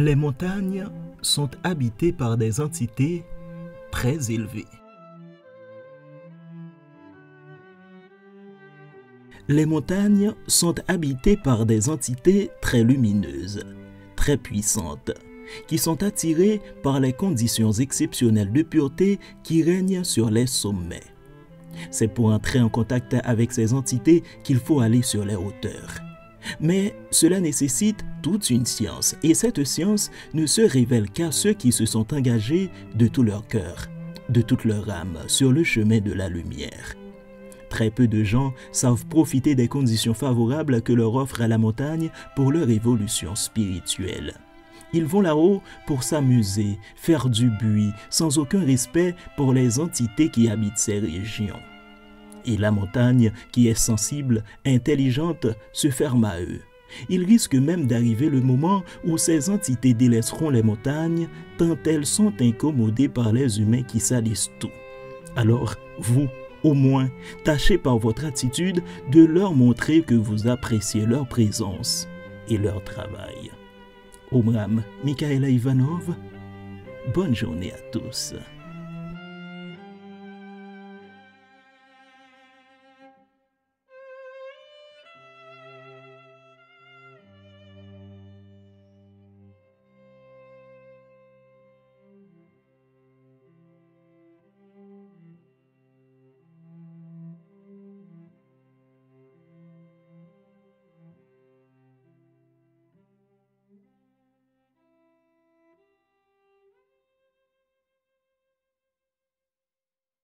Les montagnes sont habitées par des entités très élevées. Les montagnes sont habitées par des entités très lumineuses, très puissantes, qui sont attirées par les conditions exceptionnelles de pureté qui règnent sur les sommets. C'est pour entrer en contact avec ces entités qu'il faut aller sur les hauteurs. Mais cela nécessite toute une science, et cette science ne se révèle qu'à ceux qui se sont engagés de tout leur cœur, de toute leur âme, sur le chemin de la lumière. Très peu de gens savent profiter des conditions favorables que leur offre la montagne pour leur évolution spirituelle. Ils vont là-haut pour s'amuser, faire du bruit, sans aucun respect pour les entités qui habitent ces régions. Et la montagne, qui est sensible, intelligente, se ferme à eux. Il risque même d'arriver le moment où ces entités délaisseront les montagnes, tant elles sont incommodées par les humains qui salissent tout. Alors, vous, au moins, tâchez par votre attitude de leur montrer que vous appréciez leur présence et leur travail. Omram Mikhaïla Ivanov, bonne journée à tous.